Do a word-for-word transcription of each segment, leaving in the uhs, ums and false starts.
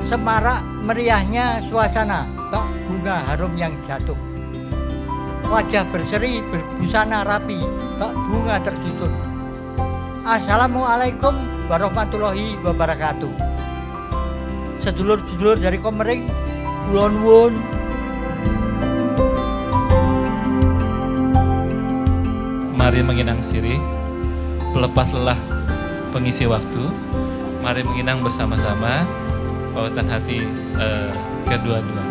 Semarak meriahnya suasana, bak bunga harum yang jatuh. Wajah berseri berbusana rapi, bak bunga tersusun. Assalamualaikum warahmatullahi wabarakatuh. Sedulur-sedulur dari Komering, kula nuwun. Mari menginang sirih, pelepas lelah pengisi waktu. Mari menginang bersama-sama pautan hati eh, kedua-dua.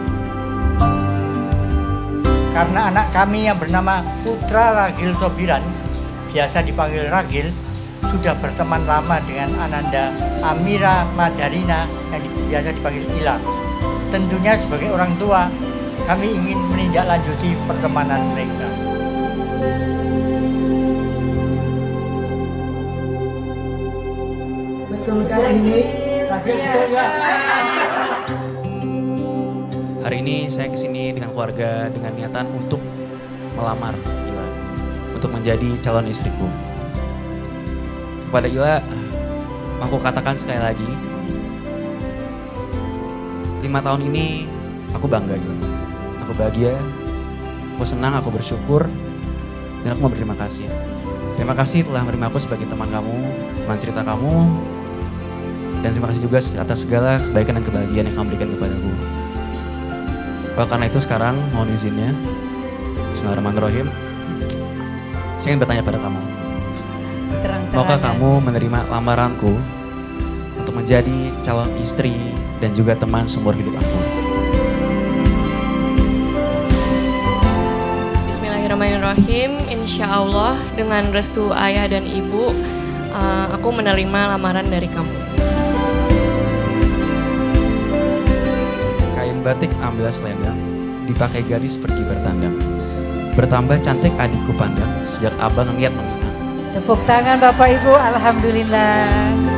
Karena anak kami yang bernama Putra Ragil Sobiran, biasa dipanggil Ragil, sudah berteman lama dengan Ananda Amira Madarina yang biasa dipanggil Ila. Tentunya sebagai orang tua, kami ingin menindaklanjuti pertemanan mereka. Betulkah ini? Hari ini saya kesini dengan keluarga dengan niatan untuk melamar Ila, untuk menjadi calon istriku. Kepada Ila, aku katakan sekali lagi, lima tahun ini aku bangga Ila. Aku bahagia, aku senang, aku bersyukur, dan aku mau berterima kasih. Terima kasih telah menerima aku sebagai teman kamu, teman cerita kamu, dan terima kasih juga atas segala kebaikan dan kebahagiaan yang kamu berikan kepadaku. Well, karena itu sekarang mohon izinnya, Bismillahirrahmanirrahim, saya ingin bertanya pada kamu. Maukah kamu menerima lamaranku untuk menjadi calon istri dan juga teman seumur hidup aku? Bismillahirrahmanirrahim. Insya Allah dengan restu ayah dan ibu, uh, aku menerima lamaran dari kamu. Kain batik ambil selendang, dipakai gadis pergi bertandang. Bertambah cantik adikku pandang, sejak abang niat meminang. Tepuk tangan Bapak Ibu, alhamdulillah.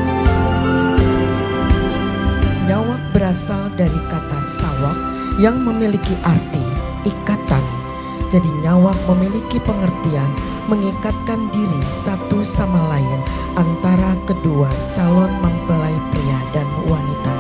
Nyawak berasal dari kata sawak yang memiliki arti ikatan. Jadi nyawak memiliki pengertian mengikatkan diri satu sama lain antara kedua calon mempelai pria dan wanita.